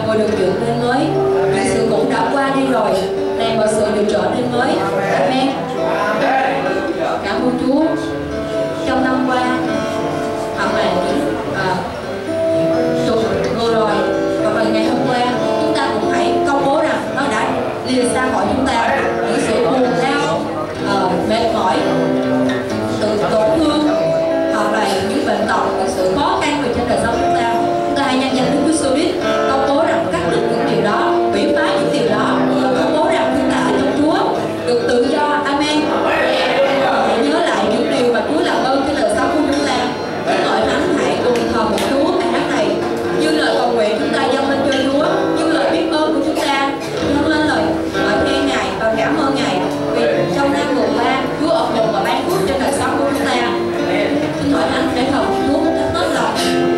người được dựng nên mới. Những sự cũ đã qua đi rồi, này mọi sự được trở nên mới. Amen. Cảm ơn Chúa. Trong năm qua hoặc là những tuần vừa rồi hoặc là ngày hôm qua, chúng ta cũng hãy công bố rằng nó đã lìa xa khỏi chúng ta những sự buồn đau, mệt mỏi, sự tổn thương hoặc là những bệnh tật, những sự khó khăn về trên đời sống chúng ta. Chúng ta hãy nhân danh Đức Chúa Giêsu công bố rằng cắt đứt những điều đó, hủy phá những điều đó, công bố rằng chúng ta ở trong Chúa được tự do. Amen. Hãy nhớ lại những điều mà Chúa làm ơn trên đời sống của chúng ta. Những hội thánh hãy cùng thờ một Chúa bài hát này như lời cầu nguyện chúng ta dâng lên cho Chúa, như lời biết ơn của chúng ta dâng lên lời khen Ngài và cảm ơn Ngài vì trong năm vừa qua Chúa ở cùng và ban phước trên đời sống của chúng ta. Xin hội thánh để thờ Chúa một cách hết lòng.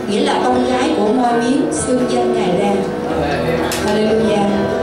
nghĩa là con gái của Moi Miếng xưng danh Ngài ra. Hallelujah.